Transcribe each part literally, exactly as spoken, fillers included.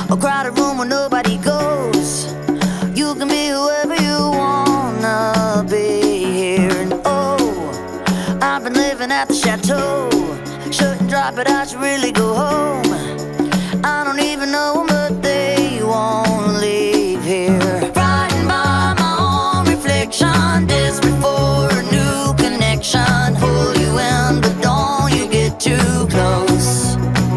A crowded room where nobody goes. You can be whoever you wanna be here. And oh, I've been living at the Chateau. Shouldn't drop it, I should really go home. I don't even know them, but they won't leave here. Frightened by my own reflection, desperate for a new connection. Hold you in, but don't you get too close.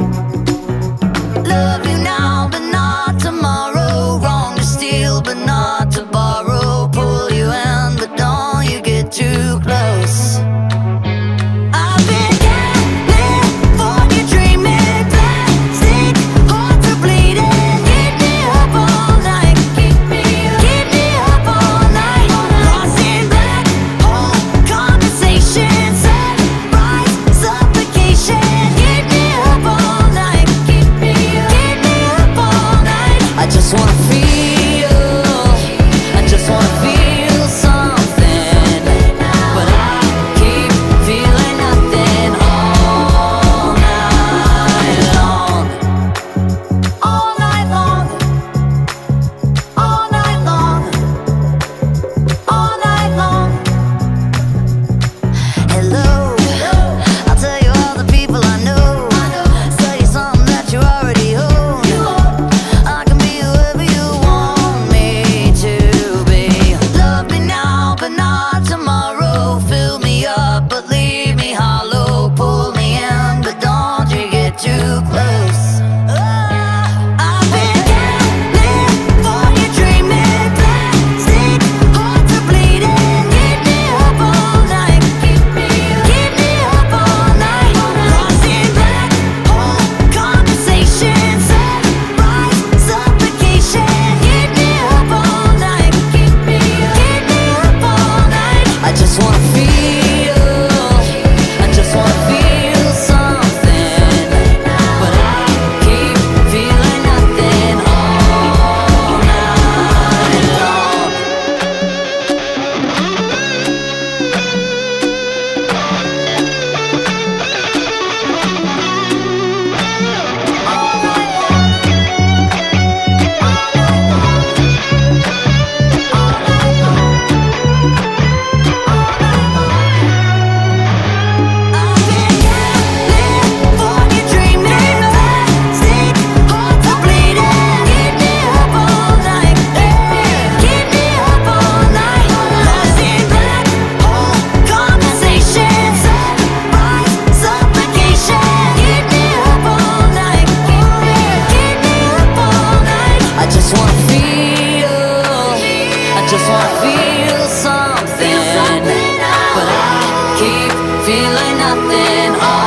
Love you now, but not tomorrow. Wrong to steal, but not to borrow. Pull you in, but don't you get too close. I've been California dreaming, plastic hearts are bleeding. Keep me up all night, keep me up, keep me up all night. Lost in black hole conversations, sunrise, suffocation. Keep me up all night, keep me up, keep me up all night. I just wanna feel, I just wanna feel something, but I keep feeling nothing all night long. All night long, all night long, all night long. Hello, I'll tell you all the people I know. Tell you something that you already own. I can be whoever you want me to be. Love me now, but not tomorrow. Fill me up, but leave me hollow. Pull me in, but don't you get too close. I've been California dreaming, plastic hearts are bleeding. Keep me up all night, keep me up, keep me up all night. Lost in black hole conversations, sunrise, suffocation. Keep me up all night, keep me up, keep me up all night. I just wanna feel, I just wanna feel something, but I keep feeling nothing all night long. I've been California dreaming, plastic hearts are bleeding. Keep me up all night, keep me up all night. Lost in black hole conversations, sunrise, suffocation. Keep me up all night, keep me up, keep me up all night. I just wanna feel, I just wanna feel something, but I keep feeling nothing all